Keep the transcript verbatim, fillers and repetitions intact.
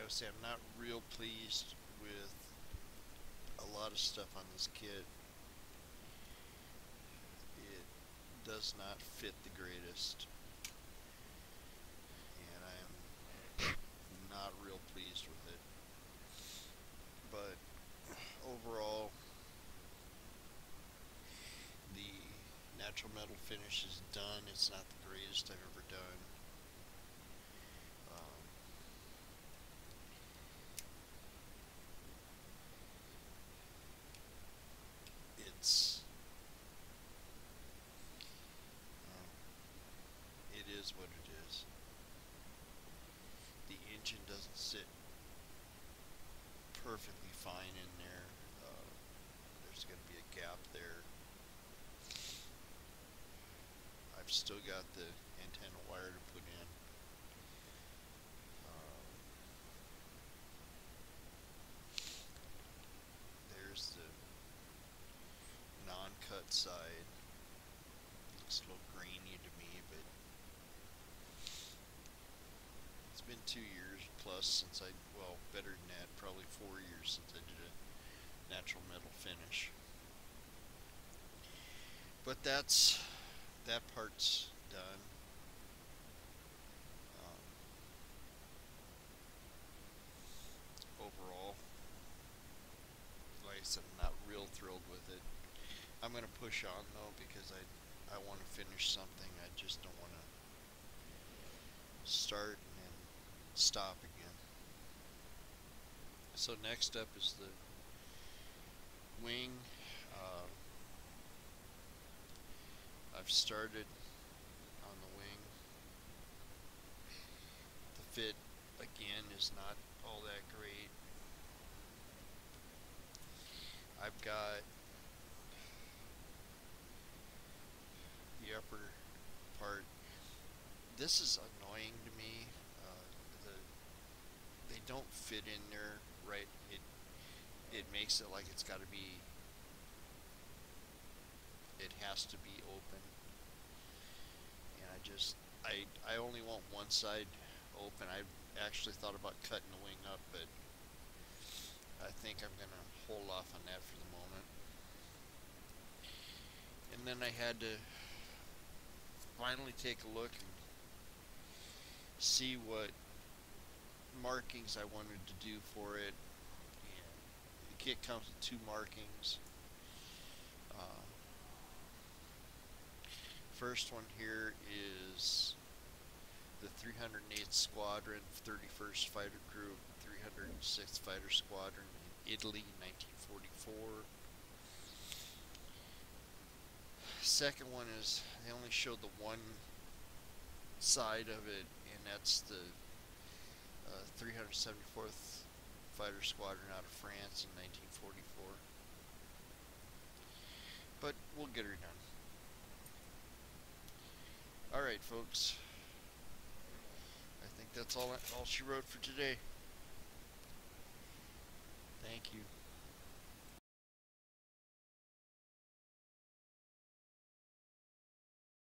gotta say, I'm not real pleased with a lot of stuff on this kit. It does not fit the greatest, and I am not real pleased with it. But overall, the natural metal finish is done. It's not the greatest I've ever done. Um, it's um, it is what it is. The engine doesn't sit perfectly fine in there. Uh, there's going to be a gap there. I've still got the antenna wire to put in. Um, there's the non-cut side. Looks a little grainy to me, but it's been two years plus since I, well, better than that, probably four years since I did a natural metal finish. But that's, that part's done. Um, overall, like I said, I'm not real thrilled with it. I'm going to push on though because I, I want to finish something. I just don't want to start and then stop again. So next up is the wing. Uh, I've started on the wing. The fit again is not all that great. I've got the upper part. This is annoying to me. Uh, the they don't fit in there right. It it makes it like it's got to be. It has to be open, and I just I I only want one side open. I actually thought about cutting the wing up, but I think I'm gonna hold off on that for the moment. And then I had to finally take a look and see what markings I wanted to do for it. And the kit comes with two markings. Uh, first one here is the three hundred eighth Squadron, thirty-first Fighter Group, three hundred sixth Fighter Squadron in Italy, nineteen forty-four. Second one is, they only showed the one side of it, and that's the uh, three hundred seventy-fourth Fighter Squadron out of France in nineteen forty-four. But we'll get her done. Alright, folks. I think that's all, all she wrote for today. Thank you.